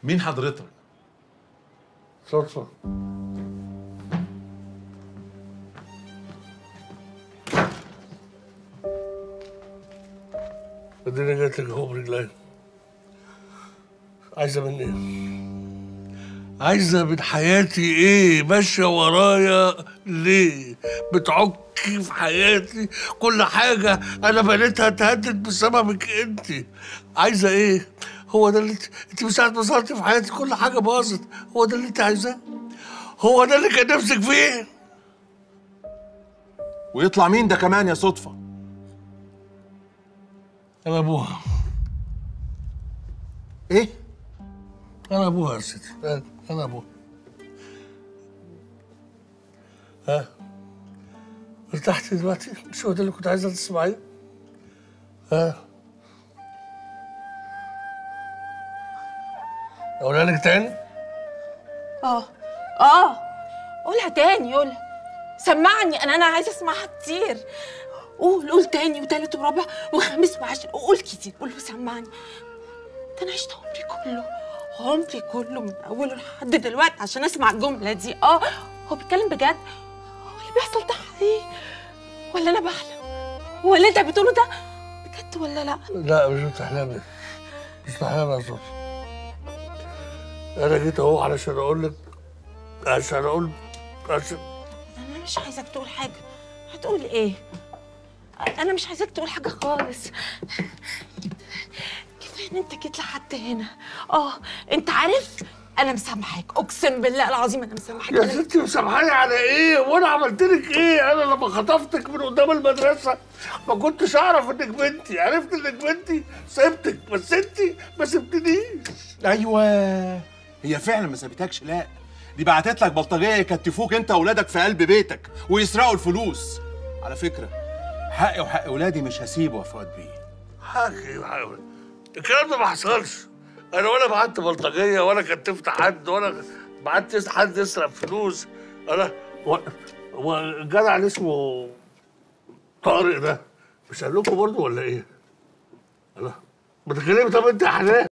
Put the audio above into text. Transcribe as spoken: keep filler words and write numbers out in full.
مين حضرتك؟ صدفة. اديني جات لك اهو برجلي. عايزة مني ايه؟ عايزة من حياتي ايه؟ ماشية ورايا ليه؟ بتعكي في حياتي، كل حاجة أنا بنيتها اتهدت بسببك أنت. عايزة ايه؟ هو ده اللي انت انت من ساعة ما ظهرتي في حياتي كل حاجة باظت، هو ده اللي انت عايزاه؟ هو ده اللي كان نفسك فيه؟ ويطلع مين ده كمان يا صدفة؟ أنا أبوها. إيه؟ أنا أبوها يا سيدي، أنا أبوها. ها؟ ارتحتي دلوقتي؟ مش هو ده اللي كنت عايزة تسمعيه؟ ها؟ أقولها لك تاني؟ اه اه قولها تاني، قولها. سمعني، انا انا عايزه اسمعها كتير. قول قول تاني وتالت ورابع وخامس وعاشر، قول كتير، قول وسمعني. ده انا عشت عمري كله عمري كله من اوله لحد دلوقتي عشان اسمع الجمله دي. اه هو بيتكلم بجد؟ هو اللي بيحصل ده حقيقي ولا انا بحلم؟ هو اللي انت بتقوله ده بجد ولا لا؟ لا مش بتحلمي، مش بحلم يا صوفي. أنا جيت أهو علشان أقول لك، عشان أقول عشان انا مش عايزك تقول حاجه. هتقول ايه؟ انا مش عايزاك تقول حاجه خالص. كفايه ان انت جيت لحد هنا. اه انت عارف انا مسامحاك، اقسم بالله العظيم انا مسامحاك. يا ستي مسامحاني على ايه؟ وانا عملت لك ايه؟ انا لما خطفتك من قدام المدرسه ما كنتش اعرف انك بنتي، عرفت انك بنتي سبتك، بس انت ما سبتنيش. ايوه، هي فعلا ما سابتكش، لا دي بعتت لك بلطجيه يكتفوك انت واولادك في قلب بيتك ويسرقوا الفلوس. على فكره حقي وحق اولادي مش هسيبه يا فؤاد بيه. حقي وحقي الكلام ده ما حصلش. انا ولا بعت بلطجيه ولا كتفت حد ولا بعت حد يسرق فلوس. انا هو الجدع اللي اسمه طارق ده مش قال لكم برضه ولا ايه؟ انا بتتكلمي؟ طب انت يا حنان